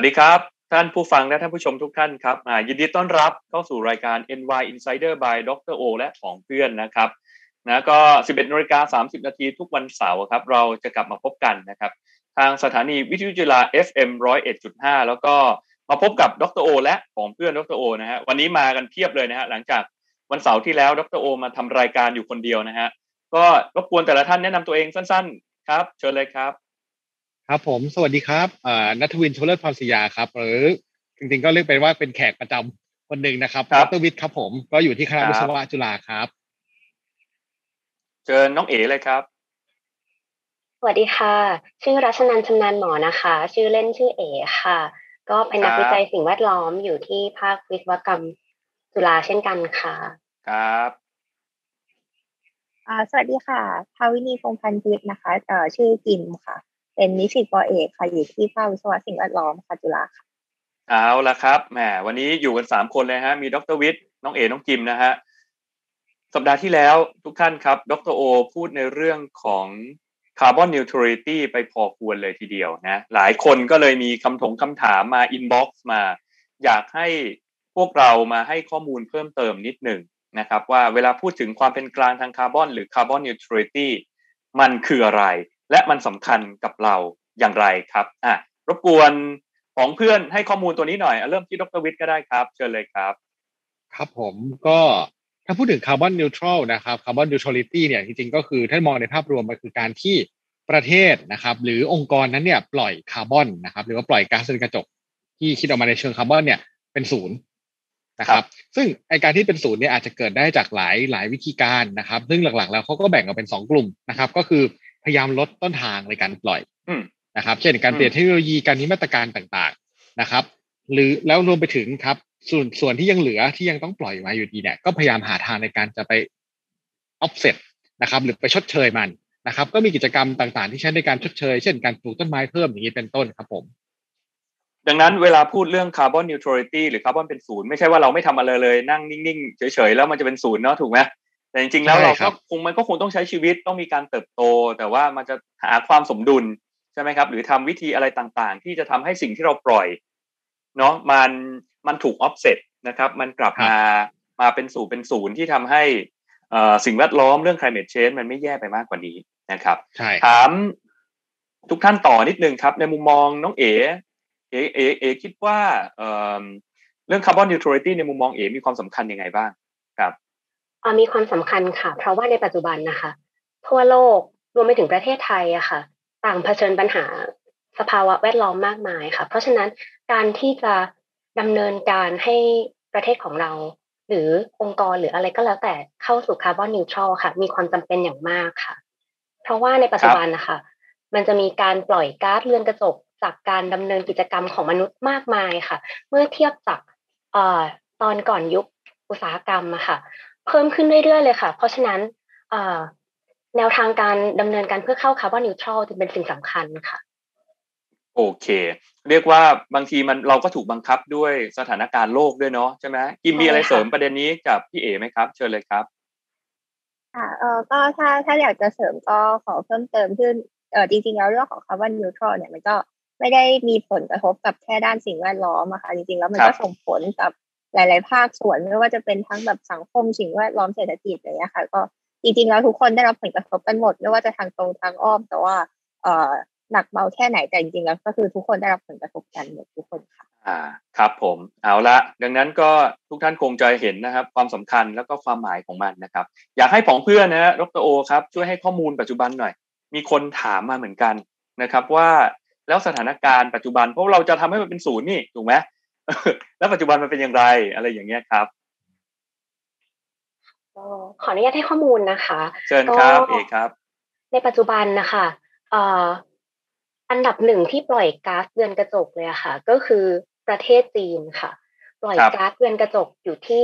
วัสดีครับท่านผู้ฟังและท่านผู้ชมทุกท่านครับยินดีต้อนรับเข้าสู่รายการ NY Insider by ดรโอและของเพื่อนนะครับก็ 11:30 น.ทุกวันเสาร์ครับเราจะกลับมาพบกันนะครับทางสถานีวิทยุจุฬา FM 101.5แล้วก็มาพบกับดรโอและของเพื่อนดรโอนะฮะวันนี้มากันเพียบเลยนะฮะหลังจากวันเสาร์ที่แล้วดรโอมาทำรายการอยู่คนเดียวนะฮะก็รบกวนแต่ละท่านแนะนำตัวเองสั้นๆครับเชิญเลยครับครับผมสวัสดีครับณัฐวิน โชติพรศรียาครับหรือจริงๆก็เรียกเป็นว่าเป็นแขกประจำคนหนึ่งนะครับครับดรวิทย์ครับผมก็อยู่ที่คณะวิศวะจุฬาครับเชิญน้องเอ๋เลยครับสวัสดีค่ะชื่อรัชนันท์ชำนาญหมอนะคะชื่อเล่นชื่อเอ๋ค่ะก็เป็นนักวิจัยสิ่งแวดล้อมอยู่ที่ภาควิศวกรรมจุฬาเช่นกันค่ะครับสวัสดีค่ะภาวินีพงษ์พันธ์พิษนะคะชื่อกิมค่ะเป็นนิสิตป.เอกค่ะอยู่ที่ภาควิศวะสิ่งแวดล้อมค่ะจุฬาค่ะเอาละครับแหมวันนี้อยู่กัน3คนเลยฮะมีดรวิทย์น้องเอ๋น้องกิมนะฮะสัปดาห์ที่แล้วทุกท่านครับดรโอพูดในเรื่องของคาร์บอนนิวทรัลิตี้ไปพอควรเลยทีเดียวนะหลายคนก็เลยมีคำถามมาอินบ็อกซ์มาอยากให้พวกเรามาให้ข้อมูลเพิ่มเติมนิดหนึ่งนะครับว่าเวลาพูดถึงความเป็นกลางทางคาร์บอนหรือคาร์บอนนิวทรัลิตี้มันคืออะไรและมันสำคัญกับเราอย่างไรครับรบกวนของเพื่อนให้ข้อมูลตัวนี้หน่อยเริ่มที่ดรวิทย์ก็ได้ครับเชิญเลยครับครับผมก็ถ้าพูดถึงคาร์บอนนิวทรัลนะครับคาร์บอนนิวทรัลิตี้เนี่ยจริงๆก็คือถ้ามองในภาพรวมมันคือการที่ประเทศนะครับหรือองค์กรนั้นเนี่ยปล่อยคาร์บอนนะครับหรือว่าปล่อยก๊าซเรือนกระจกที่คิดออกมาในเชิงคาร์บอนเนี่ยเป็นศูนย์นะครับซึ่งไอการที่เป็นศูนย์เนี่ยอาจจะเกิดได้จากหลายวิธีการนะครับซึ่งหลักๆแล้วเขาก็แบ่งออกเป็น2 กลุ่มนะครับก็คือพยายามลดต้นทางในการปล่อยนะครับเช่นการเปลี่ยนเทคโนโลยีการมีมาตรการต่างๆนะครับหรือแล้วรวมไปถึงครับส่วนที่ยังเหลือที่ยังต้องปล่อยมาอยู่ดีเนี่ยก็พยายามหาทางในการจะไป offset นะครับหรือไปชดเชยมันนะครับก็มีกิจกรรมต่างๆที่ใช้ในการชดเชยเช่นการปลูกต้นไม้เพิ่มอย่างนี้เป็นต้นครับผมดังนั้นเวลาพูดเรื่องคาร์บอนนิวทรัลิตี้หรือคาร์บอนเป็นศูนย์ไม่ใช่ว่าเราไม่ทำอะไรเลยนั่งนิ่งๆเฉยๆแล้วมันจะเป็นศูนย์เนาะถูกไหมแต่จริงๆแล้วเราก็คงต้องใช้ชีวิตต้องมีการเติบโตแต่ว่ามันจะหาความสมดุลใช่ไหมครับหรือทำวิธีอะไรต่างๆที่จะทำให้สิ่งที่เราปล่อยเนาะมันถูก offset นะครับมันกลับมาเป็นศูนย์ที่ทำให้สิ่งแวดล้อมเรื่อง climate change มันไม่แย่ไปมากกว่านี้นะครับถามทุกท่านต่อนิดนึงครับในมุมมองน้องเอ๋คิดว่าเรื่องคาร์บอนนิวทรัลิตี้ในมุมมองเอ๋มีความสำคัญยังไงบ้างครับมีความสำคัญค่ะเพราะว่าในปัจจุบันนะคะทั่วโลกรวมไปถึงประเทศไทยอะค่ะต่างเผชิญปัญหาสภาวะแวดล้อมมากมายค่ะเพราะฉะนั้นการที่จะดำเนินการให้ประเทศของเราหรือองค์กรหรืออะไรก็แล้วแต่เข้าสู่คาร์บอนนิวทรัลค่ะมีความจำเป็นอย่างมากค่ะเพราะว่าในปัจจุบันนะคะมันจะมีการปล่อยก๊าซเรือนกระจกจากการดำเนินกิจกรรมของมนุษย์มากมายค่ะเมื่อเทียบจากตอนก่อนยุคอุตสาหกรรมอะค่ะเพิ่มขึ้นเรื่อยๆเลยค่ะเพราะฉะนั้นแนวทางการดำเนินการเพื่อเข้าคาร์บอนนิวทรัลจึงเป็นสิ่งสำคัญค่ะโอเคเรียกว่าบางทีเราก็ถูกบังคับด้วยสถานการณ์โลกด้วยเนาะใช่ไหมกิมมีอะไรเสริมประเด็นนี้กับพี่เอ๋ไหมครับเชิญเลยครับค่ะก็ถ้าอยากจะเสริมก็ขอเพิ่มเติมขึ้นจริงๆแล้วเรื่องของคาร์บอนนิวทรัลเนี่ยมันก็ไม่ได้มีผลกระทบกับแค่ด้านสิ่งแวดล้อมอะค่ะจริงๆแล้วมันก็ส่งผลกับหลายๆภาคส่วนไม่ว่าจะเป็นทั้งแบบสังคมสิ่งแวดล้อมเศรษฐกิจอะไรเงี้ยค่ะก็จริงๆแล้วทุกคนได้รับผลกระทบกันหมดไม่ว่าจะทางตรงทางอ้อมแต่ว่าหนักเบาแค่ไหนแต่จริงๆแล้วก็คือทุกคนได้รับผลกระทบกันหมดทุกคนค่ะครับผมเอาละดังนั้นก็ทุกท่านคงจะเห็นนะครับความสำคัญแล้วก็ความหมายของมันนะครับอยากให้ผองเพื่อนนะฮะดรโอครับช่วยให้ข้อมูลปัจจุบันหน่อยมีคนถามมาเหมือนกันนะครับว่าแล้วสถานการณ์ปัจจุบันเพราะเราจะทำให้มันเป็นศูนย์นี่ถูกไหมแล้วปัจจุบันมันเป็นอย่างไรอะไรอย่างเงี้ยครับขออนุญาตให้ข้อมูลนะคะเชิญครับเอกครับในปัจจุบันนะคะอันดับหนึ่งที่ปล่อยก๊าซเรือนกระจกเลยค่ะก็คือประเทศจีนค่ะปล่อยก๊าซเรือนกระจกอยู่ที่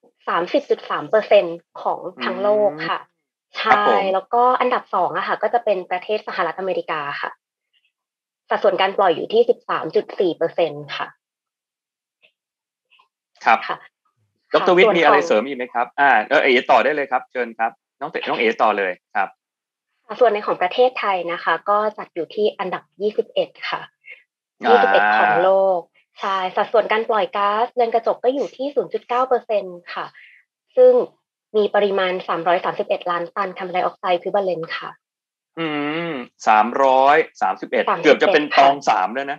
30.3%ของทั้งโลกค่ะใช่แล้วก็อันดับ2อะค่ะก็จะเป็นประเทศสหรัฐอเมริกาค่ะสัดส่วนการปล่อยอยู่ที่13.4%ค่ะครับดรวิทย์มีอะไรเสริมอีกไหมครับเอ๋ต่อได้เลยครับเชิญครับน้องเอ๋ต่อเลยครับส่วนในของประเทศไทยนะคะก็จัดอยู่ที่อันดับ21ค่ะ 21ของโลกใช่สัดส่วนการปล่อยก๊าซเรือนกระจกก็อยู่ที่ 0.9% ค่ะซึ่งมีปริมาณ331ล้านตันคาร์บอนไดออกไซด์อิควิวาเลนต์ค่ะ 331เกือบจะเป็นตอง3แล้วนะ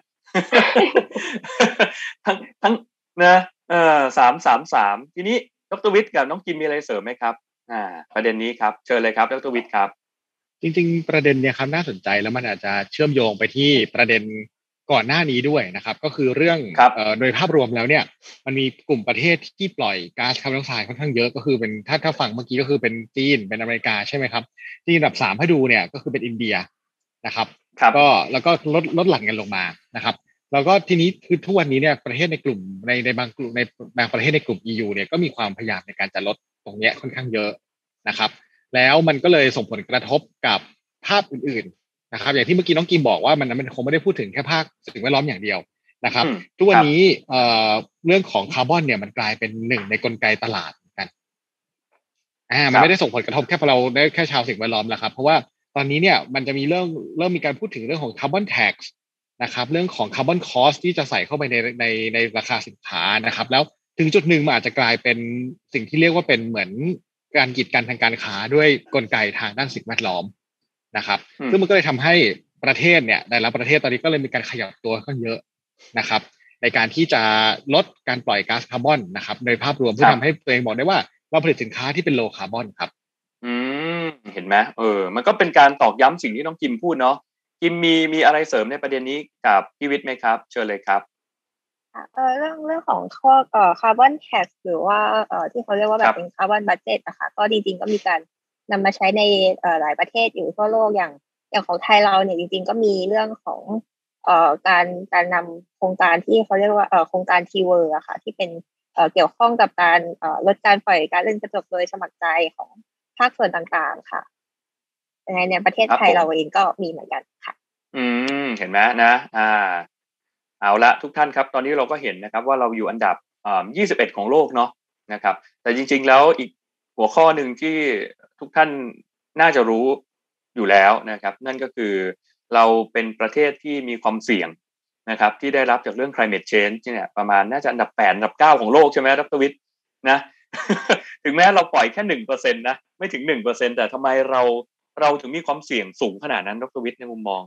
ทั้งนะ333ทีนี้ดร.วิทย์กับน้องกิมมีอะไรเสริมไหมครับประเด็นนี้ครับเชิญเลยครับดร.วิทย์ครับจริงๆประเด็นเนี่ยครับน่าสนใจแล้วมันอาจจะเชื่อมโยงไปที่ประเด็นก่อนหน้านี้ด้วยนะครับก็คือเรื่องโดยภาพรวมแล้วเนี่ยมันมีกลุ่มประเทศที่ปล่อยก๊าซคาร์บอนไดออกไซด์ค่อนข้างเยอะก็คือเป็นถ้าฝั่งเมื่อกี้ก็คือเป็นจีนเป็นอเมริกาใช่ไหมครับที่อันดับ3ให้ดูเนี่ยก็คือเป็นอินเดียนะครับก็แล้วก็ลดหลั่นกันลงมานะครับแล้วก็ทีนี้คือทุกวันนี้เนี่ยประเทศในกลุ่มในบางกลุ่มในบางประเทศในกลุ่ม EU เนี่ยก็มีความพยายามในการจะลดตรงนี้ค่อนข้างเยอะนะครับแล้วมันก็เลยส่งผลกระทบกับภาพอื่นๆนะครับอย่างที่เมื่อกี้น้องกิมบอกว่ามันคงไม่ได้พูดถึงแค่ภาคสิ่งแวดล้อมอย่างเดียวนะครับทุกวันนี้เรื่องของคาร์บอนเนี่ยมันกลายเป็นหนึ่งในกลไกตลาดกันมันไม่ได้ส่งผลกระทบแค่เราได้แค่ชาวสิ่งแวดล้อมแล้วครับเพราะว่าตอนนี้เนี่ยมันจะมีเริ่มมีการพูดถึงเรื่องของคาร์บอนแท็กซ์นะครับเรื่องของคาร์บอนคอสที่จะใส่เข้าไปในราคาสินค้านะครับแล้วถึงจุดหนึ่งมันอาจจะกลายเป็นสิ่งที่เรียกว่าเป็นเหมือนการกีดกันทางการค้าด้วยกลไกทางด้านสิ่งแวดล้อมนะครับซึ่งมันก็เลยทำให้ประเทศเนี่ยแต่ละประเทศตอนนี้ก็เลยมีการขยับตัวค่อนเยอะนะครับในการที่จะลดการปล่อยก๊าซคาร์บอนนะครับในภาพรวมเพื่อทำให้ตัวเองบอกได้ว่าเราผลิตสินค้าที่เป็นโลคาร์บอนครับเห็นไหมมันก็เป็นการตอกย้ำสิ่งที่น้องกิมพูดเนาะกิมมีอะไรเสริมในประเด็นนี้กับพี่วิทย์ไหมครับเชิญเลยครับเรื่องของข้อคาร์บอนแท็กหรือว่าที่เขาเรียกว่าแบบเป็นคาร์บอนบัดเจ็ตนะคะก็จริงๆก็มีการนำมาใช้ในหลายประเทศอยู่ทั่วโลกอย่างของไทยเราเนี่ยจริงๆก็มีเรื่องของการนำโครงการที่เขาเรียกว่าโครงการทีเวอร์อะค่ะที่เป็นเกี่ยวข้องกับการลดการปล่อยก๊าซเรือนกระจกโดยสมัครใจของภาคส่วนต่างๆค่ะยังไงเนี่ยประเทศไทยเราเองก็มีเหมือนกันค่ะเห็นไหมนะเอาละทุกท่านครับตอนนี้เราก็เห็นนะครับว่าเราอยู่อันดับ21ของโลกเนาะนะครับแต่จริงๆแล้วอีกหัวข้อหนึ่งที่ทุกท่านน่าจะรู้อยู่แล้วนะครับนั่นก็คือเราเป็นประเทศที่มีความเสี่ยงนะครับที่ได้รับจากเรื่อง climate change เนี่ยประมาณน่าจะอันดับ8อันดับ9ของโลกใช่ไหมดร.วิทย์นะ ถึงแม้เราปล่อยแค่ 1% นะไม่ถึง 1% แต่ทำไมเราถึงมีความเสี่ยงสูงขนาดนั้นดร.วิทย์ในมุมมอง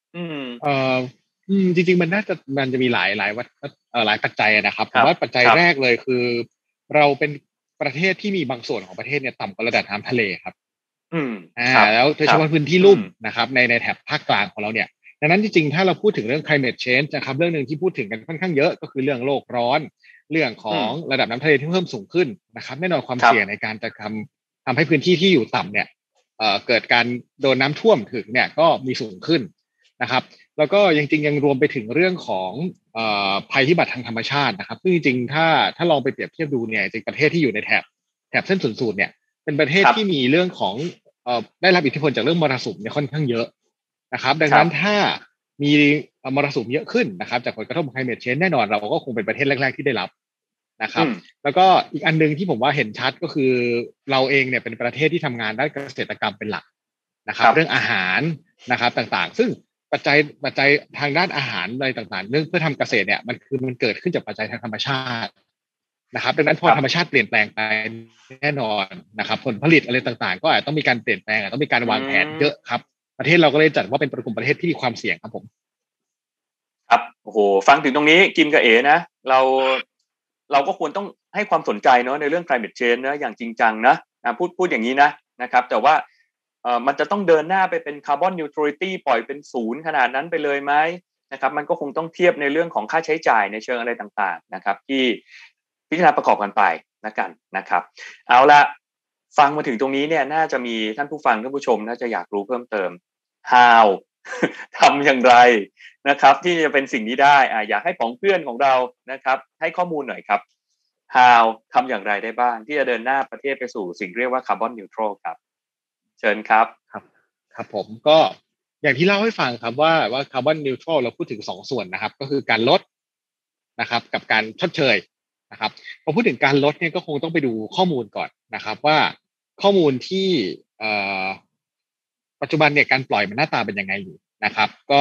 จริงๆมันจะมีหลายปัจจัยนะครับผมว่าปัจจัยแรกเลยคือเราเป็นประเทศที่มีบางส่วนของประเทศเนี่ยต่ำกว่าระดับน้ำทะเลครับแล้วโดยเฉพาะพื้นที่ลุ่มนะครับในแถบภาคกลางของเราเนี่ยดังนั้นจริงๆถ้าเราพูดถึงเรื่อง climate change นะครับเรื่องนึงที่พูดถึงกันค่อนข้างเยอะก็คือเรื่องโลกร้อนเรื่องของระดับน้ำทะเลที่เพิ่มสูงขึ้นนะครับแน่นอนความเสี่ยงในการจะทำให้พื้นที่ที่อยู่ต่ำเนี่ยเกิดการโดนน้ำท่วมถึงเนี่ยก็มีสูงขึ้นนะครับแล้วก็จริงๆยังรวมไปถึงเรื่องของภัยพิบัติทางธรรมชาตินะครับซึ่งจริงๆถ้าลองไปเปรียบเทียบดูเนี่ยจริงประเทศที่อยู่ในแถบเส้นศูนย์สูตรเนี่ยเป็นประเทศที่มีเรื่องของได้รับอิทธิพลจากเรื่องมรสุมเนี่ยค่อนข้างเยอะนะครับดังนั้นถ้ามีมรสุมเยอะขึ้นนะครับจากผลกระทบของ climate change แน่นอนเราก็คงเป็นประเทศแรกๆที่ได้รับนะครับแล้วก็อีกอันนึงที่ผมว่าเห็นชัดก็คือเราเองเนี่ยเป็นประเทศที่ทำงานด้านเกษตรกรรมเป็นหลักนะครับเรื่องอาหารนะครับต่างๆซึ่งปัจจัยทางด้านอาหารอะไรต่างๆเรื่องเพื่อทำเกษตรเนี่ยมันเกิดขึ้นจากปัจจัยทางธรรมชาตินะครับดังนั้นพอธรรมชาติเปลี่ยนแปลงไปแน่นอนนะครับผลผลิตอะไรต่างๆก็อาจต้องมีการเปลี่ยนแปลงต้องมีการวางแผนเยอะครับประเทศเราก็เลยจัดว่าเป็นกลุ่มประเทศที่มีความเสี่ยงครับผมครับโอ้โหฟังถึงตรงนี้กิมกับเอ๋นะเราก็ควรต้องให้ความสนใจเนาะในเรื่อง climate change นะอย่างจริงจังนะพูดอย่างนี้นะครับแต่ว่ามันจะต้องเดินหน้าไปเป็น carbon neutrality ปล่อยเป็นศูนย์ขนาดนั้นไปเลยไหมนะครับมันก็คงต้องเทียบในเรื่องของค่าใช้จ่ายในเชิงอะไรต่างๆนะครับที่พิจารณาประกอบกันไปนะครับเอาละฟังมาถึงตรงนี้เนี่ยน่าจะมีท่านผู้ฟังท่านผู้ชมน่าจะอยากรู้เพิ่มเติม how ทำอย่างไรนะครับที่จะเป็นสิ่งนี้ได้อยากให้ของเพื่อนของเรานะครับให้ข้อมูลหน่อยครับ how ทำอย่างไรได้บ้างที่จะเดินหน้าประเทศไปสู่สิ่งเรียกว่า carbon neutral ครับเชิญครับครับผมก็อย่างที่เล่าให้ฟังครับว่า carbon neutral เราพูดถึง2ส่วนนะครับก็คือการลดนะครับกับการชดเชยนะครับพอพูดถึงการลดเนี่ยก็คงต้องไปดูข้อมูลก่อนนะครับว่าข้อมูลที่ปัจจุบันเนี่ยการปล่อยมันหน้าตาเป็นยังไงอยู่นะครับก็จ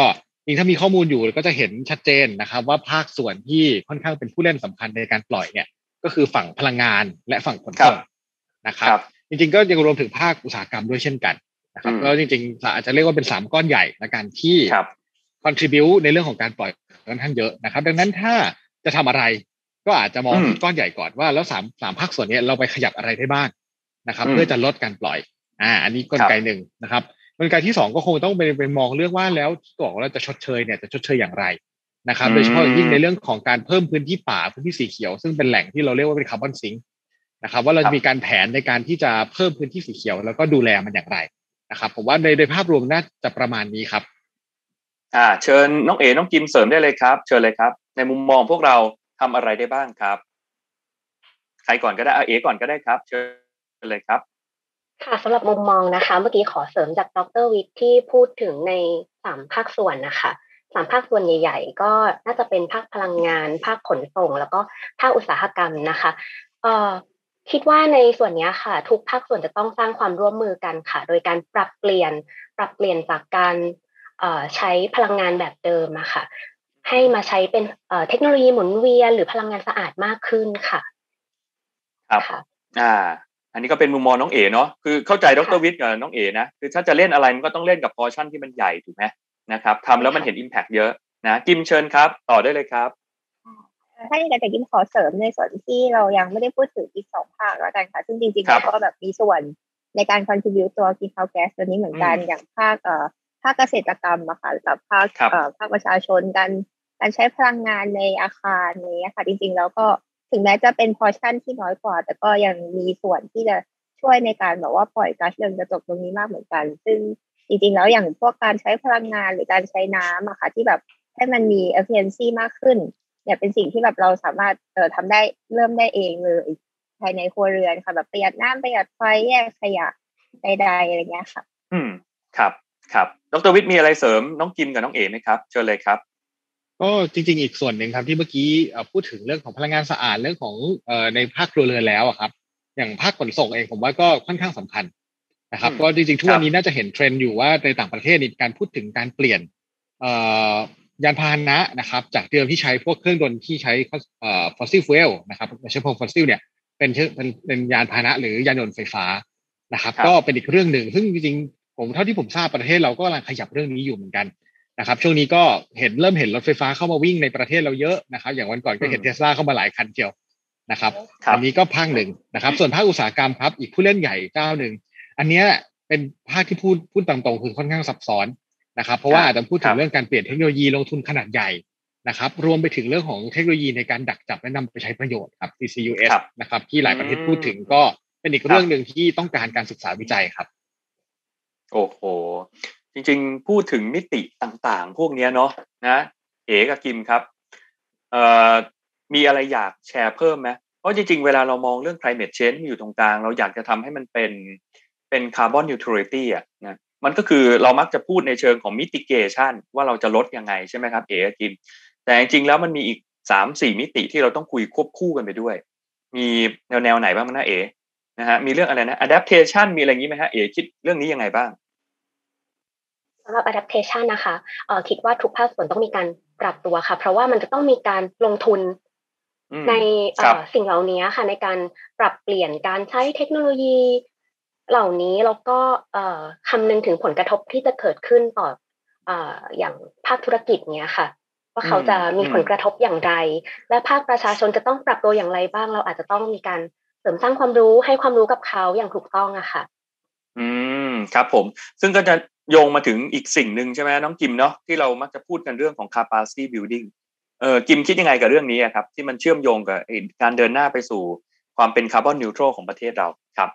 จริงถ้ามีข้อมูลอยู่ก็จะเห็นชัดเจนนะครับว่าภาคส่วนที่ค่อนข้างเป็นผู้เล่นสำคัญในการปล่อยเนี่ยก็คือฝั่งพลังงานและฝั่งขนส่งนะครับจริงๆก็ยังรวมถึงภาคอุตสาหกรรมด้วยเช่นกันนะครับก็จริงๆอาจจะเรียกว่าเป็น3ก้อนใหญ่ในการที่ contribute ในเรื่องของการปล่อยค่อนข้างเยอะนะครับดังนั้นถ้าจะทำอะไรก็อาจจะมองก้อนใหญ่ก่อนว่าแล้ว3ภาคส่วนนี้เราไปขยับอะไรได้บ้างนะครับเพื่อจะลดการปล่อยอันนี้กลไกหนึ่งนะครับกลไกที่2ก็คงต้องไปมองเรื่องว่าแล้วที่บอกว่าจะชดเชยเนี่ยจะชดเชยอย่างไรนะครับโดยเฉพาะยิ่งในเรื่องของการเพิ่มพื้นที่ป่าพื้นที่สีเขียวซึ่งเป็นแหล่งที่เราเรียกว่าเป็นคาร์บอนซิงค์นะครับว่าเราจะมีการแผนในการที่จะเพิ่มพื้นที่สีเขียวแล้วก็ดูแลมันอย่างไรนะครับผมว่าในภาพรวมน่าจะประมาณนี้ครับเชิญน้องเอ๋น้องกิมเสริมได้เลยครับเชิญเลยครับในมุมมองพวกเราทำอะไรได้บ้างครับใครก่อนก็ได้เอ๋ก่อนก็ได้ครับเชิญเลยครับค่ะสำหรับมุมมองนะคะเมื่อกี้ขอเสริมจากดร.วิทย์ที่พูดถึงใน3ภาคส่วนนะคะ3ภาคส่วนใหญ่ๆก็น่าจะเป็นภาคพลังงานภาคขนส่งแล้วก็ภาคอุตสาหกรรมนะคะคิดว่าในส่วนนี้ค่ะทุกภาคส่วนจะต้องสร้างความร่วมมือกันค่ะโดยการปรับเปลี่ยนจากการใช้พลังงานแบบเดิมอะค่ะให้มาใช้เป็นเทคโนโลยีหมุนเวียนหรือพลังงานสะอาดมากขึ้นค่ะครับอันนี้ก็เป็นมุมมองน้องเอ๋เนาะคือเข้าใจดร.วิทย์กับน้องเอ๋นะคือถ้าจะเล่นอะไรมันก็ต้องเล่นกับพอร์ชั่นที่มันใหญ่ถูกไหมนะครับทำแล้วมันเห็น impact เยอะนะกิมเชิญครับต่อได้เลยครับถ้าอย่างนั้นแต่กิมขอเสริมในส่วนที่เรายังไม่ได้พูดถึงอีก2ภาคแล้วกันค่ะซึ่งจริงๆเราก็แบบมีส่วนในการ contribute ตัว greenhouse gas ตัวนี้เหมือนกันอย่างภาคเกษตรกรรมอะค่ะกับภาคประชาชนการใช้พลังงานในอาคารนี้ค่ะจริงๆแล้วก็ถึงแม้จะเป็น portion ที่น้อยกว่าแต่ก็ยังมีส่วนที่จะช่วยในการแบบว่าปล่อยก๊าซเรือนกระจกตรงนี้มากเหมือนกันซึ่งจริงๆแล้วอย่างพวกการใช้พลังงานหรือการใช้น้ำอะค่ะที่แบบให้มันมี efficiency มากขึ้นเนี่ยเป็นสิ่งที่แบบเราสามารถทำได้เริ่มได้เองเลยภายในครัวเรือนค่ะแบบประหยัดน้ำประหยัดไฟแยกขยะใดๆอะไรเงี้ยค่ะครับดร.วิทย์มีอะไรเสริมน้องกิมกับน้องเอ๋ไหมครับเชิญเลยครับก็จริงๆอีกส่วนหนึ่งครับที่เมื่อกี้พูดถึงเรื่องของพลังงานสะอาดเรื่องของในภาคครัวเรือนแล้วครับอย่างภาคขนส่งเองผมว่าก็ค่อนข้างสำคัญนะครับก็จริงๆทุกวันนี้น่าจะเห็นเทรนด์อยู่ว่าในต่างประเทศมีการพูดถึงการเปลี่ยนยานพาหนะนะครับจากเดิมที่ใช้พวกเครื่องยนต์ที่ใช้fossil fuel นะครับเชื้อเพลิง fossil เนี่ยเป็นยานพาหนะหรือยานยนต์ไฟฟ้านะครับก็เป็นอีกเรื่องหนึ่งซึ่งจริงๆผมเท่าที่ผมทราบประเทศเราก็กำลังขยับเรื่องนี้อยู่เหมือนกันนะครับช่วงนี้ก็เริ่มเห็นรถไฟฟ้าเข้ามาวิ่งในประเทศเราเยอะนะครับอย่างวันก่อนก็เห็น Tesla เข้ามาหลายคันเชียวนะครับอันนี้ก็ภาคหนึ่งนะครับส่วนภาคอุตสาหกรรมครับอีกผู้เล่นใหญ่เจ้าหนึ่งอันนี้เป็นภาคที่พูดตามตรงคือค่อนข้างซับซ้อนนะครับเพราะว่าอาจจะพูดถึงเรื่องการเปลี่ยนเทคโนโลยีลงทุนขนาดใหญ่นะครับรวมไปถึงเรื่องของเทคโนโลยีในการดักจับและนำไปใช้ประโยชน์ครับ CCUS นะครับที่หลายประเทศพูดถึงก็เป็นอีกเรื่องหนึ่งที่ต้องการการศึกษาวิจัยครับโอ้โหจริงๆพูดถึงมิติต่างๆพวกนี้เนาะนะเอ๋กับกิมครับมีอะไรอยากแชร์เพิ่มไหมเพราะจริงๆเวลาเรามองเรื่อง climate change ที่อยู่ตรงกลางเราอยากจะทำให้มันเป็น carbon neutrality นะมันก็คือเรามักจะพูดในเชิงของ mitigation ว่าเราจะลดยังไงใช่ไหมครับเอ๋กับกิมแต่จริงๆแล้วมันมีอีก 3-4 มิติที่เราต้องคุยควบคู่กันไปด้วยมีแนวไหนบ้างนะเอ๋นะฮะมีเรื่องอะไรนะ adaptation มีอะไรอย่างนี้ไหมฮะเอ๋คิดเรื่องนี้ยังไงบ้างสำหรับ adaptation นะคะคิดว่าทุกภาคส่วนต้องมีการปรับตัวค่ะเพราะว่ามันจะต้องมีการลงทุนในสิ่งเหล่านี้ค่ะในการปรับเปลี่ยนการใช้เทคโนโลยีเหล่านี้แล้วก็คำนึงถึงผลกระทบที่จะเกิดขึ้นต่ออย่างภาคธุรกิจเนี้ยค่ะว่าเขาจะมีผลกระทบอย่างไรและภาคประชาชนจะต้องปรับตัวอย่างไรบ้างเราอาจจะต้องมีการเสริมสร้างความรู้ให้ความรู้กับเขาอย่างถูกต้องอะค่ะครับผมซึ่งก็จะโยงมาถึงอีกสิ่งหนึ่งใช่ไหมน้องกิมเนาะที่เรามักจะพูดกันเรื่องของ capacity building กิมคิดยังไงกับเรื่องนี้ครับที่มันเชื่อมโยงกับการเดินหน้าไปสู่ความเป็นคาร์บอนนิวทรัลของประเทศเราครับ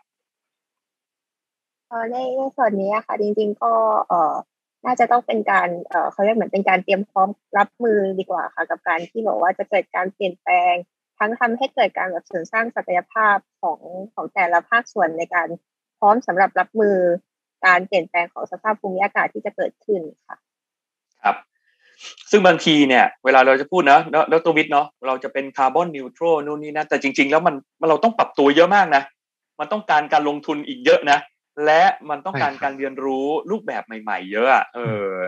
ในส่วนนี้ค่ะจริงๆก็น่าจะต้องเป็นการเขาเรียกเหมือนเป็นการเตรียมพร้อมรับมือดีกว่าค่ะกับการที่บอกว่าจะเกิดการเปลี่ยนแปลงทั้งทำให้เกิดการแบบเสริมสร้างศักยภาพของแต่ละภาคส่วนในการพร้อมสำหรับรับมือการเปลี่ยนแปลงของสภาพภูมิอากาศที่จะเกิดขึ้นค่ะครับซึ่งบางทีเนี่ยเวลาเราจะพูดนะแล้วตัววิทย์เนาะเราจะเป็นคาร์บอนนิวทรัลนู่นนี่นะแต่จริงๆแล้วมันเราต้องปรับตัวเยอะมากนะมันต้องการลงทุนอีกเยอะนะและมันต้องการเรียนรู้รูปแบบใหม่ๆเยอะ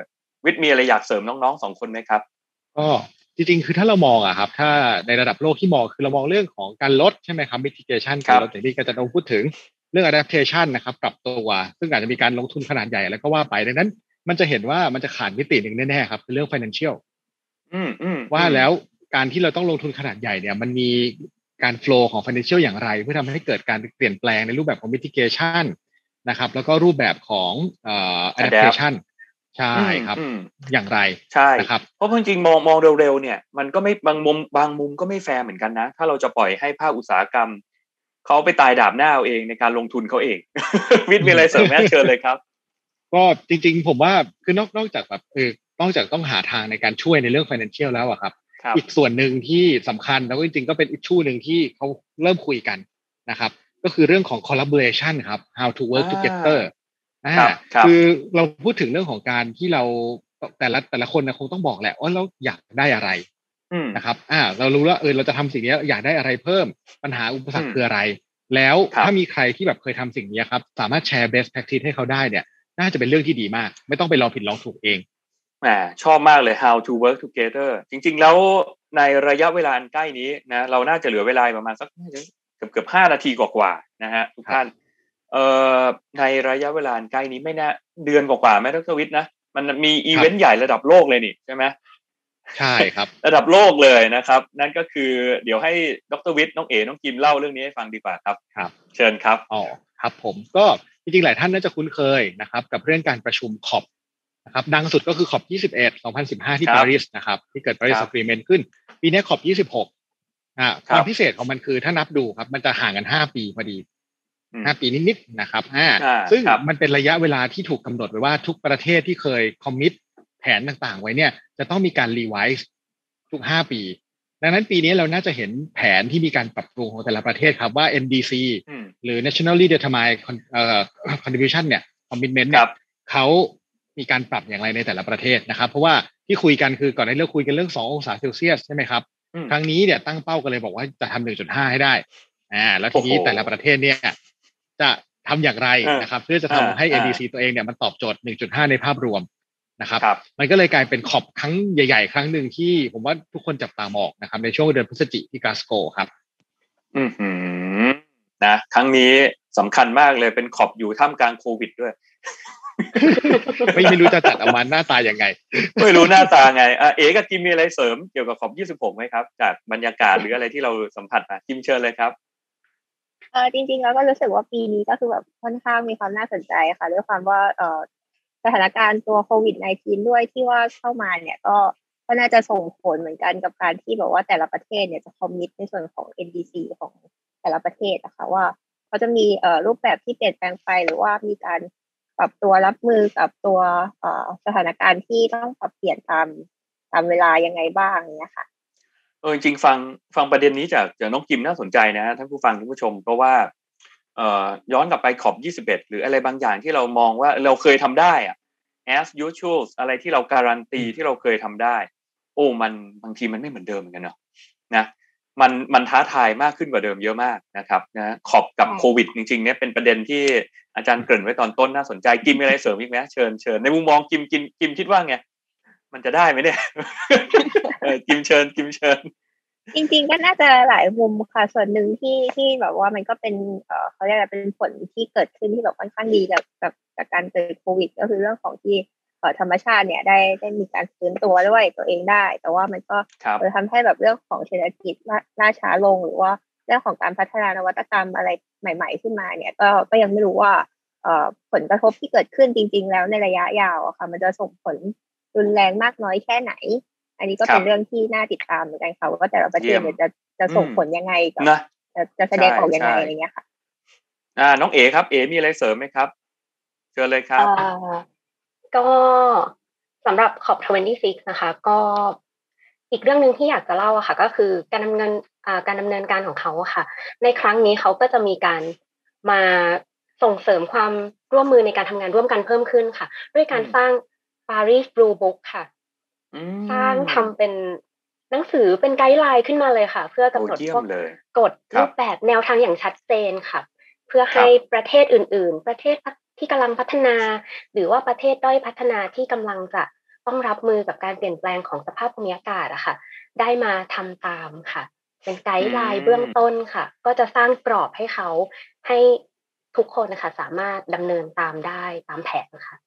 วิทย์มีอะไรอยากเสริมน้องๆ2คนไหมครับก็จริงๆคือถ้าเรามองอะครับถ้าในระดับโลกที่มองคือเรามองเรื่องของการลดใช่ไหมครับ mitigation การลดอย่างที่อาจารย์ต้องพูดถึงเรื่อง adaptation นะครับปรับตัวซึ่งอาจจะมีการลงทุนขนาดใหญ่แล้วก็ว่าไปดังนั้นมันจะเห็นว่ามันจะขาดมิติหนึ่งแน่ๆครับคือเรื่อง financial ว่าแล้วการที่เราต้องลงทุนขนาดใหญ่เนี่ยมันมีการ flow ของ financial อย่างไรเพื่อทำให้เกิดการเปลี่ยนแปลงในรูปแบบของ mitigation นะครับแล้วก็รูปแบบของadaptation ใช่ครับอย่างไรใช่นะครับเพราะจริงๆมองเร็วๆเนี่ยมันก็ไม่บางมุมก็ไม่แฟร์เหมือนกันนะถ้าเราจะปล่อยให้ภาคอุตสาหกรรมเขาไปตายดาบหน้าเอาเองในการลงทุนเขาเอง วิทย์มีอะไรเสริมแม่เชิญเลยครับก็จริงๆผมว่าคือนอกจากแบบนอกจากต้องหาทางในการช่วยในเรื่อง financial แล้วอะครับอีกส่วนหนึ่งที่สำคัญแล้วก็จริงๆก็เป็นอีกชู่หนึ่งที่เขาเริ่มคุยกันนะครับก็คือเรื่องของ collaboration ครับ how to work together คือเราพูดถึงเรื่องของการที่เราแต่ละคนนะคงต้องบอกแหละว่าเราอยากได้อะไรนะครับเรารู้ว่าเราจะทำสิ่งนี้อยากได้อะไรเพิ่มปัญหาอุปสรรคคืออะไรแล้วถ้ามีใครที่แบบเคยทำสิ่งนี้ครับสามารถแชร์ best practice ให้เขาได้เนี่ยน่าจะเป็นเรื่องที่ดีมากไม่ต้องไปลองผิดลองถูกเองชอบมากเลย how to work together จริงๆแล้วในระยะเวลาอันใกล้นี้นะเราน่าจะเหลือเวลาประมาณสักเกือบ5 นาทีกว่าๆนะฮะทุกท่านในระยะเวลาอันใกล้นี้ไม่น่าเดือนกว่าๆไหมดร.วิทย์นะมันมีอีเวนต์ใหญ่ระดับโลกเลยนี่ใช่ไหมใช่ครับระดับโลกเลยนะครับนั่นก็คือเดี๋ยวให้ดร.วิทย์น้องเอ๋น้องกิมเล่าเรื่องนี้ให้ฟังดีกว่าครับเชิญครับครับผมก็จริงๆหลายท่านน่าจะคุ้นเคยนะครับกับเรื่องการประชุมขอบนะครับดังสุดก็คือขอบ21 2015ที่ปารีสนะครับที่เกิด Paris Agreement ขึ้นปีนี้ขอบ26ความพิเศษของมันคือถ้านับดูครับมันจะห่างกัน5 ปีพอดี5 ปีนิดๆนะครับซึ่งมันเป็นระยะเวลาที่ถูกกำหนดไว้ว่าทุกประเทศที่เคยคอมมิตแผนต่างๆไว้เนี่ยจะต้องมีการรีไวซ์ทุก5 ปีดังนั้นปีนี้เราน่าจะเห็นแผนที่มีการปรับปรุงของแต่ละประเทศครับว่า NDC หรือ Nationally Determined Contribution เนี่ย Commitment เนี่ยเขามีการปรับอย่างไรในแต่ละประเทศนะครับเพราะว่าที่คุยกันคือก่อนหน้านี้เราคุยกันเรื่อง2 องศาเซลเซียสใช่ไหมครับครั้งนี้เนี่ยตั้งเป้ากันเลยบอกว่าจะทำ 1.5 ให้ได้แล้วทีนี้แต่ละประเทศเนี่ยจะทำอย่างไรนะครับเพื่อจะทำให้ NDC ตัวเองเนี่ยมันตอบโจทย์ 1.5 ในภาพรวมนะครับมันก็เลยกลายเป็นขอบครั้งใหญ่ๆครั้งหนึ่งที่ผมว่าทุกคนจับตามองนะครับในช่วงเดือนพฤศจิกายนที่กลาสโกว์ครับนะครั้งนี้สำคัญมากเลยเป็นขอบอยู่ท่ามกลางโควิดด้วยไม่รู้จะจัดออกมาหน้าตายังไงไม่รู้หน้าตาไงเอ๋กับกิมมีอะไรเสริมเกี่ยวกับขอบ26ไหมครับจากบรรยากาศหรืออะไรที่เราสัมผัสมากิมเชิญเลยครับจริงๆแล้วก็รู้สึกว่าปีนี้ก็คือแบบค่อนข้างมีความน่าสนใจค่ะด้วยความว่าสถานการณ์ตัวโควิด -19 ด้วยที่ว่าเข้ามาเนี่ยก็น่าจะส่งผลเหมือนกันกับการที่แบบว่าแต่ละประเทศเนี่ยจะคอมมิตในส่วนของ NDC ของแต่ละประเทศนะคะว่าเขาจะมีรูปแบบที่เปลี่ยนแปลงไปหรือว่ามีการปรับตัวรับมือกับตัวสถานการณ์ที่ต้องปรับเปลี่ยนตามเวลายังไงบ้างเนี่ยค่ะจริงๆฟังประเด็นนี้จากน้องกิมน่าสนใจนะท่านผู้ฟังท่านผู้ชมเพราะว่าย้อนกลับไปขอบ21หรืออะไรบางอย่างที่เรามองว่าเราเคยทำได้as usual อะไรที่เราการันตีที่เราเคยทำได้มันบางทีมันไม่เหมือนเดิมเหมือนกันเนาะนะมันท้าทายมากขึ้นกว่าเดิมเยอะมากนะครับนะขอบกับโควิดจริงๆเนี่ยเป็นประเด็นที่อาจารย์เกริ่นไว้ตอนต้นน่าสนใจกิมมีอะไรเสริมอีกไหมเชิญในมุมมองกิมคิดว่าไงมันจะได้ไหมเนี่ยกิมเชิญจริงๆก็น่าจะหลายมุมค่ะส่วนหนึ่งที่แบบว่ามันก็เป็นเขาเรียกอะไรเป็นผลที่เกิดขึ้นที่แบบค่อนข้างดีจากการเกิดโควิดก็คือเรื่องของที่ธรรมชาติเนี่ยได้มีการฟื้นตัวด้วยตัวเองได้แต่ว่ามันก็ทำให้แบบเรื่องของเศรษฐกิจล่าช้าลงหรือว่าเรื่องของการพัฒนานวัตกรรมอะไรใหม่ๆขึ้นมาเนี่ยก็ยังไม่รู้ว่าผลกระทบที่เกิดขึ้นจริงๆแล้วในระยะยาวค่ะมันจะส่งผลรุนแรงมากน้อยแค่ไหนอันนี้ก็เป็นเรื่องที่น่าติดตามเหมือนกันค่ะว่าแต่ละประเทศเนี่ยจะส่งผลยังไงกับจะแสดงออกยังไงอะไรเงี้ยค่ะน้องเอ๋ครับเอ๋มีอะไรเสริมไหมครับเชิญเลยครับก็สำหรับขอบ26นะคะก็อีกเรื่องนึงที่อยากจะเล่าค่ะก็คือการดำเนินการของเขาค่ะในครั้งนี้เขาก็จะมีการมาส่งเสริมความร่วมมือในการทำงานร่วมกันเพิ่มขึ้นค่ะด้วยการสร้าง Paris Blue Book ค่ะสร้างทำเป็นหนังสือเป็นไกด์ไลน์ขึ้นมาเลยค่ะเพื่อกำหนดพวกกฎรูปแบบแนวทางอย่างชัดเจนค่ะเพื่อให้ประเทศอื่นๆประเทศที่กำลังพัฒนาหรือว่าประเทศด้อยพัฒนาที่กำลังจะต้องรับมือกับการเปลี่ยนแปลงของสภาพภูมิอากาศอะค่ะได้มาทำตามค่ะเป็นไกด์ไลน์เบื้องต้นค่ะก็จะสร้างกรอบให้เขาให้ทุกคนนะคะสามารถดำเนินตามได้ตามแผนค่ะ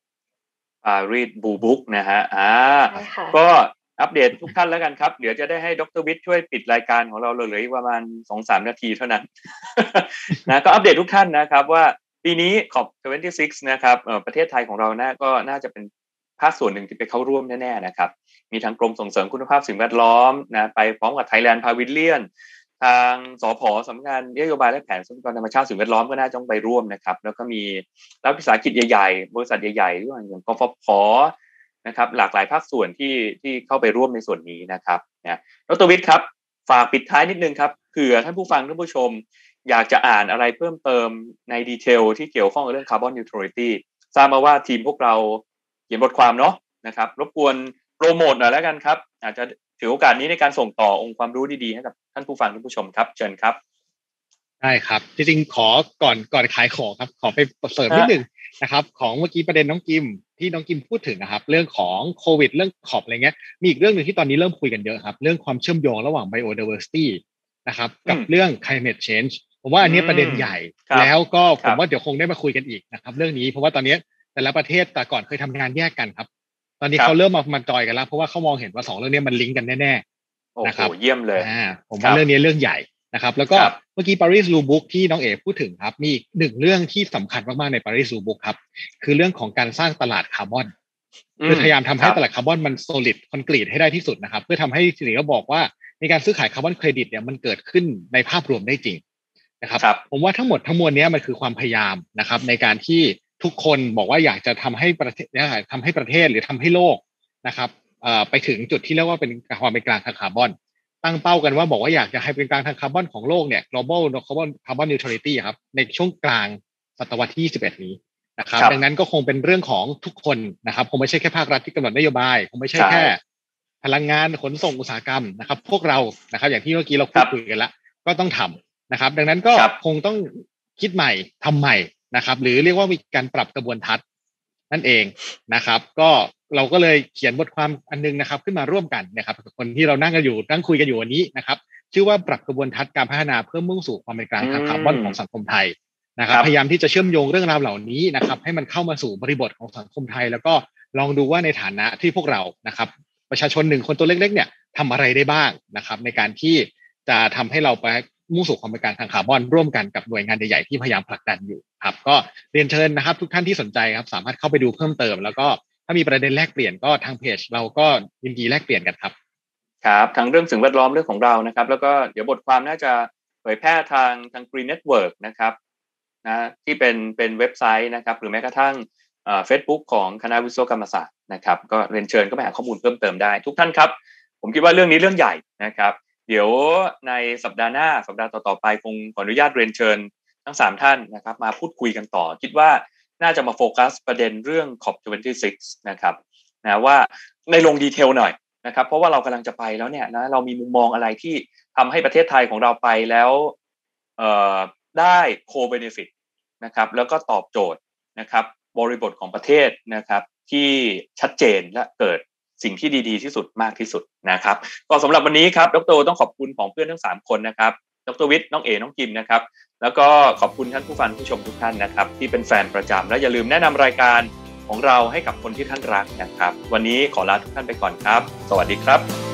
Paris Blue Book นะฮะก็อัปเดตทุกท่านแล้วกันครับเดี๋ยวจะได้ให้ดร.วิทย์ช่วยปิดรายการของเราเหลืออีกประมาณ 2-3 นาทีเท่านั้น นะก็อัปเดตทุกท่านนะครับว่าปีนี้ COP26 นะครับประเทศไทยของเราก็น่าจะเป็นภาคส่วนหนึ่งที่ไปเข้าร่วมแน่ๆนะครับมีทางกรมส่งเสริมคุณภาพสิ่งแวดล้อมนะไปพร้อมกับ Thailand Pavilion ทางสผ.สำนักงานนโยบายและแผนทรัพยากรธรรมชาติสิ่งแวดล้อมก็น่าจะต้องไปร่วมนะครับแล้วก็มีรัฐวิสาหกิจใหญ่ๆบริษัทใหญ่ๆอย่างกฟผ.นะครับหลากหลายภาคส่วนที่เข้าไปร่วมในส่วนนี้นะครับนะดร.วิทย์ครับฝากปิดท้ายนิดนึงครับเผื่อท่านผู้ฟังท่านผู้ชมอยากจะอ่านอะไรเพิ่มเติมในดีเทลที่เกี่ยวข้องกับเรื่อง Carbon Neutrality ทราบมาว่าทีมพวกเราเขียนบทความเนาะนะครับรบกวนโปรโมทหน่อยแล้วกันครับอาจจะถือโอกาสนี้ในการส่งต่อองค์ความรู้ดีๆให้กับท่านผู้ฟังท่านผู้ชมครับเชิญครับได้ครับจริงๆขอก่อนขายของครับขอไปเสริมนิดนึงนะครับของเมื่อกี้ประเด็นน้องกิมที่น้องกิมพูดถึงนะครับเรื่องของโควิดเรื่องขอบอะไรเงี้ยมีอีกเรื่องนึงที่ตอนนี้เริ่มคุยกันเยอะครับเรื่องความเชื่อมโยงระหว่าง biodiversity นะครับกับเรื่อง climate change ผมว่าอันนี้ประเด็นใหญ่แล้วก็ผมว่าเดี๋ยวคงได้มาคุยกันอีกนะครับเรื่องนี้เพราะว่าตอนนี้แต่ละประเทศแต่ก่อนเคยทำงานแยกกันครับตอนนี้เขาเริ่มมาจอยกันแล้วเพราะว่าเขามองเห็นว่า2เรื่องนี้มันลิงก์กันแน่ๆนะครับเยี่ยมเลยผมว่าเรื่องนี้เรื่องใหญ่นะครับแล้วก็เมื่อกี้ Paris Blue Book ที่น้องเอ๋พูดถึงครับมีอีกหนึ่งเรื่องที่สำคัญมากๆใน Paris Blue Book ครับคือเรื่องของการสร้างตลาดคาร์บอนคือพยายามทำให้ตลาดคาร์บอนมัน solid คอนกรีตให้ได้ที่สุดนะครับเพื่อทำให้สิ่งที่เขาบอกว่าในการซื้อขายคาร์บอนเครดิตเนี่ยมันเกิดขึ้นในภาพรวมได้จริงนะครับผมว่าทั้งหมดทั้งมวลนี้มันคือความพยายามนะครับในการที่ทุกคนบอกว่าอยากจะทำให้ประเทศหรือทำให้โลกนะครับไปถึงจุดที่เรียกว่าเป็นความเป็นกลางทางคาร์บอนตั้งเป้ากันว่าบอกว่าอยากจะให้เป็นกลางทางคาร์บอนของโลกเนี่ย global carbon neutrality ครับในช่วงกลางศตวรรษที่21นี้นะครับดังนั้นก็คงเป็นเรื่องของทุกคนนะครับคงไม่ใช่แค่ภาครัฐที่กำหนดนโยบายคงไม่ใช่แค่พลังงานขนส่งอุตสาหกรรมนะครับพวกเรานะครับอย่างที่เมื่อกี้เราคุยกันแล้วก็ต้องทำนะครับดังนั้นก็คงต้องคิดใหม่ทำใหม่นะครับหรือเรียกว่ามีการปรับกระบวนทัศน์นั่นเองนะครับก็เราก็เลยเขียนบทความอันนึงนะครับขึ้นมาร่วมกันนะครับกับคนที่เรานั่งคุยกันอยู่วันนี้นะครับชื่อว่าปรับกระบวนทัศน์การพัฒนาเพื่อมุ่งสู่ความเป็นกลางทางคาร์บอนของสังคมไทยนะครับพยายามที่จะเชื่อมโยงเรื่องราวเหล่านี้นะครับให้มันเข้ามาสู่บริบทของสังคมไทยแล้วก็ลองดูว่าในฐานะที่พวกเรานะครับประชาชน1คนตัวเล็กๆเนี่ยทำอะไรได้บ้างนะครับในการที่จะทำให้เราไปมุ่งสู่ความเป็นกลางทางคาร์บอนร่วมกันกับหน่วยงานใหญ่ๆที่พยายามผลักดันอยู่ครับก็เรียนเชิญนะครับทุกท่านที่สนใจครับสามารถเข้าไปดูเพิ่มเติมแล้วก็ถ้ามีประเด็นแลกเปลี่ยนก็ทางเพจเราก็ยินดีแลกเปลี่ยนกันครับครับทั้งเรื่องสิ่งแวดล้อมเรื่องของเรานะครับแล้วก็เดี๋ยวบทความน่าจะเผยแพร่ทาง Green Network นะครับนะที่เป็นเว็บไซต์นะครับหรือแม้กระทั่งFacebook ของคณะวิศวกรรมศาสตร์นะครับก็เรียนเชิญก็ไปหาข้อมูลเพิ่มเติมได้ทุกท่านครับผมคิดว่าเรื่องนี้เรื่องใหญ่นะครับเดี๋ยวในสัปดาห์หน้าสัปดาห์ต่อๆไปคงขออนุญาตเรียนเชิญทั้ง3ท่านนะครับมาพูดคุยกันต่อคิดว่าน่าจะมาโฟกัสประเด็นเรื่อง COP26 นะครับนะว่าในลงดีเทลหน่อยนะครับเพราะว่าเรากำลังจะไปแล้วเนี่ยนะเรามีมุมมองอะไรที่ทำให้ประเทศไทยของเราไปแล้วได้โคเบเนฟิตนะครับแล้วก็ตอบโจทย์นะครับบริบทของประเทศนะครับที่ชัดเจนและเกิดสิ่งที่ดีๆที่สุดมากที่สุดนะครับก็สำหรับวันนี้ครับดร.ต้องขอบคุณของเพื่อนทั้ง3คนนะครับดร.วิทย์น้องเอ๋น้องกิมนะครับแล้วก็ขอบคุณท่านผู้ฟังผู้ชมทุกท่านนะครับที่เป็นแฟนประจำและอย่าลืมแนะนำรายการของเราให้กับคนที่ท่านรักนะครับวันนี้ขอลาทุกท่านไปก่อนครับสวัสดีครับ